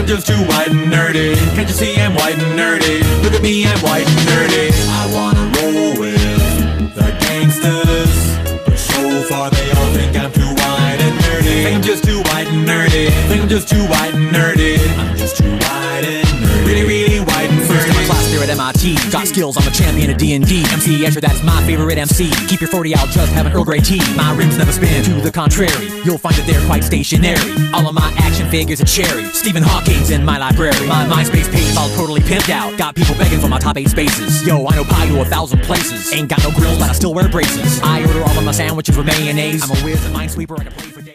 I'm just too white and nerdy. Can't you see I'm white and nerdy? Look at me, I'm white and nerdy. I wanna roll with the gangsters, but so far they all think I'm too white and nerdy. Think I'm just too white and nerdy. Think I'm just too white and nerdy. I'm just too white and nerdy. Really, really white and nerdy. First in my class there at MIT. Got skills, I'm a champion of D&D. MC Escher, that's my favorite MC. Keep your 40 out, just have an Earl Grey tea. My rims never spin, to the contrary. You'll find that they're quite stationary. All of my action figures are cherry. Stephen Hawking's in my library. My MySpace page all totally pimped out. Got people begging for my top 8 spaces. Yo, I know pie to 1,000 places. Ain't got no grills, but I still wear braces. I order all of my sandwiches with mayonnaise. I'm a whiz and minesweeper, I can play for